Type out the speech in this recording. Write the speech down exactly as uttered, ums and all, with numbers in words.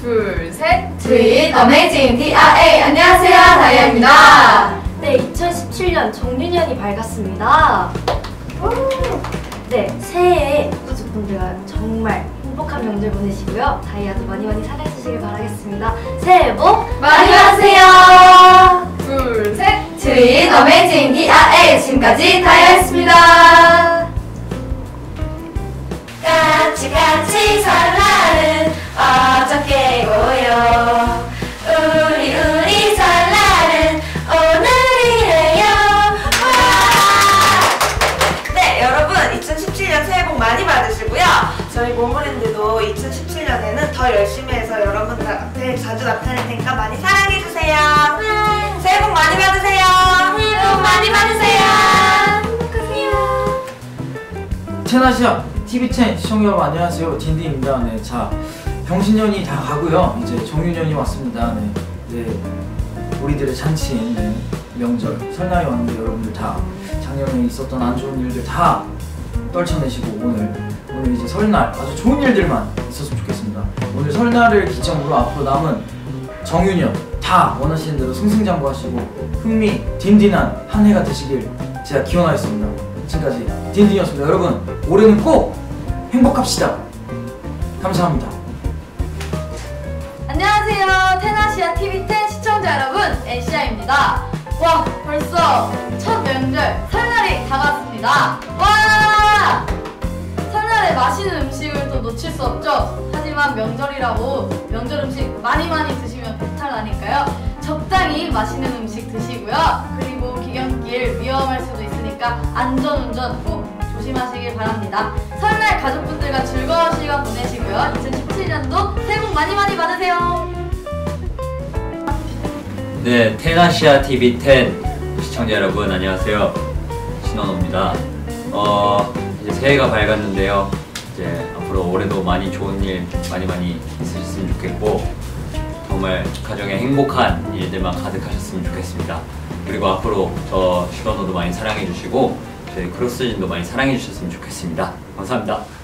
둘, 셋. 트윗 어메이징 디아에이 안녕하세요, 다이아입니다. 네, 이천십칠 년 정유년이 밝았습니다. 네, 새해에 가족분들과 정말 행복한 명절 보내시고요. 다이아도 많이 많이 사랑해주시길 바라겠습니다. 새해 복 많이 받으세요. 둘, 셋. 트윗 어메이징 디아에이 지금까지 다이아였습니다. 같이 같이 설날은 어저께 고요. 우리 우리 설날은 오늘이래요. 네, 여러분 이천십칠 년 새해 복 많이 받으시고요. 저희 모모랜드도 이천십칠 년에는 더 열심히 해서 여러분들 앞에 자주 나타낼 테니까 많이 사랑해주세요. 네. 새해 복 많이 받으세요. 새해 복 많이 받으세요. 행복하세요. 테나시아 티비 텐 시청자 여러분 안녕하세요, 딘딘입니다. 네, 자 병신년이 다 가고요. 이제 정유년이 왔습니다. 네, 네 우리들의 잔치인 네, 명절 설날이 왔는데 여러분들 다 작년에 있었던 안 좋은 일들 다 떨쳐내시고 오늘 오늘 이제 설날 아주 좋은 일들만 있었으면 좋겠습니다. 오늘 설날을 기점으로 앞으로 남은 정유년 다 원하시는 대로 승승장구하시고 흥미 딘딘한 한 해가 되시길 제가 기원하겠습니다. 지금까지 딘딘이었습니다. 여러분 올해는 꼭 행복합시다. 감사합니다. 안녕하세요. 테나시아 티비 텐 시청자 여러분, 엔씨아입니다. 와, 벌써 첫 명절 설날이 다가왔습니다. 와! 설날에 맛있는 음식을 또 놓칠 수 없죠. 하지만 명절이라고 명절 음식 많이 많이 드시면 배탈 나니까요. 적당히 맛있는 음식 드시고요. 그리고 귀경길 위험할 수도 있으니까 안전운전 꼭 조심하시길 바랍니다. 설날 가족분들과 즐거운 시간 보내시고요. 이천십칠 년도 새해 복 많이 많이 받으세요. 네, 테나시아 티비 텐 시청자 여러분 안녕하세요, 신원호입니다. 어, 이제 새해가 밝았는데요. 이제 앞으로 올해도 많이 좋은 일 많이 많이 있으셨으면 좋겠고 정말 가정에 행복한 일들만 가득하셨으면 좋겠습니다. 그리고 앞으로 저 신원호도 많이 사랑해 주시고 저희 크로스진도 많이 사랑해 주셨으면 좋겠습니다. 감사합니다.